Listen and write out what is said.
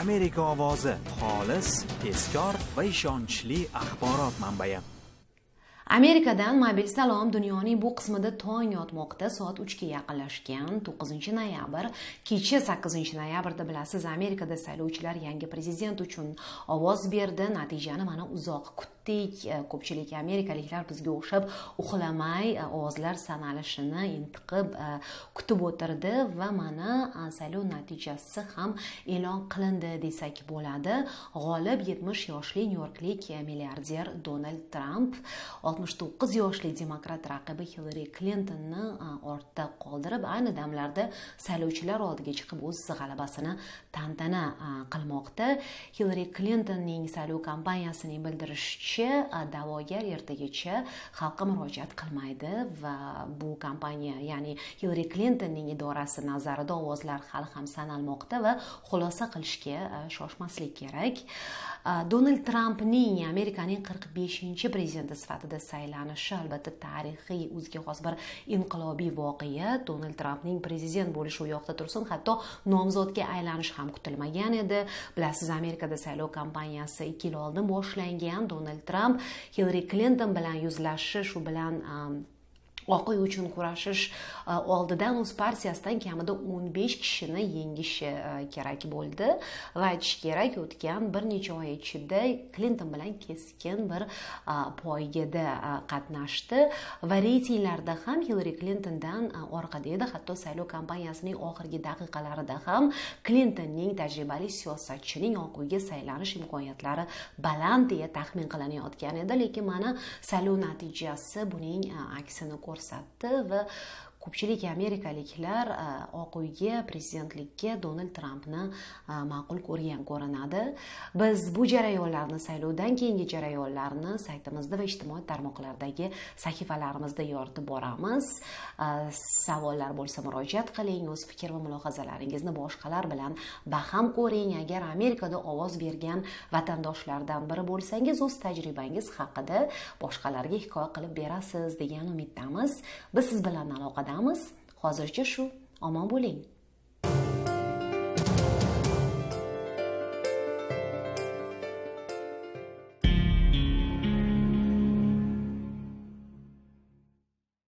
Amerika ovozi xolis, tezkor va ishonchli axborot manbai. Amerikadan mobil salom dunyoning bu qismida tong yotmoqda. Soat 3 ga yaqinlashgan 9-noyabr, kecha 8-noyabrda bilasiz, Amerikada saylovchilar yangi prezident uchun ovoz berdi. Natijani mana uzoq kutdik. Ko'pchilik amerikaliklar bizga o'xshab uxlamay ovozlar sanalishini intiqib kutib o'tirdi va mana saylov natijasi ham e'lon qilindi desak bo'ladi. G'olib 70 yoshli nyu-yorklik milliarder Donald Trump 69 yoshli demokrat raqibi Hillary Clintonni ortda qoldirib, ayni damlarda saylovchilar oldiga chiqib o'z g'alabasini tantana qilmoqda. Hillary Clintonning saylov kampaniyasining bildirishicha, da'vogar ertagacha xalqqa murojaat qilmaydi va bu kampaniya, ya'ni Hillary Clintonning idorasi nazarida ovozlar hali ham sanalmoqda va xulosa qilishga shoshmaslik kerak. Donald Trampning Amerikaning 45-prezidenti sifatida saylanishi albatta tarixiy, o'ziga xos bir inqilobiy voqea. Donald Trampning prezident bo'lishi u yoqda tursin, hatto nomzodga aylanishi ham kutilmagan edi. Bilasiz, Amerikada saylov kampaniyasi 2 yil oldin boshlangan. Donald Trump Hillary Clinton bilan yuzlashish, shu bilan Oq uy uchun kurashish oldidan o'z partiyasidan kamida 15 kishini yengishi kerak bo'ldi va aytish kerak, o'tgan bir necha oy ichida Clinton bilan keskin bir poygada qatnashdi va reytinglarda ham Hillary Clintondan orqada edi. Hatto saylov kampaniyasining oxirgi daqiqalarida ham Clintonning tajribali siyosatchining Oq uyga saylanish imkoniyatlari baland deya taxmin qilinayotgan edi, lekin mana saylov natijasi buning aksini ko'rsatdi va ko'pchilik amerikaliklar Oq uyga prezidentlikka Donald Trampni ma'qul ko'rgan ko'rinadi. Biz bu jarayonlarni, saylovdan keyingi jarayonlarni saytimizda va ijtimoiy tarmoqlardagi sahifalarimizda yoritib boramiz. Savollar bo'lsa murojaat qiling, o'z fikr va mulohazalaringizni boshqalar bilan baham ko'ring. Agar Amerikada ovoz bergan vatandoshlardan biri bo'lsangiz, o'z tajribangiz haqida boshqalarga hikoya qilib berasiz degan umiddamiz. Biz siz bilan aloqada. Hozircha shu, omon bo'ling.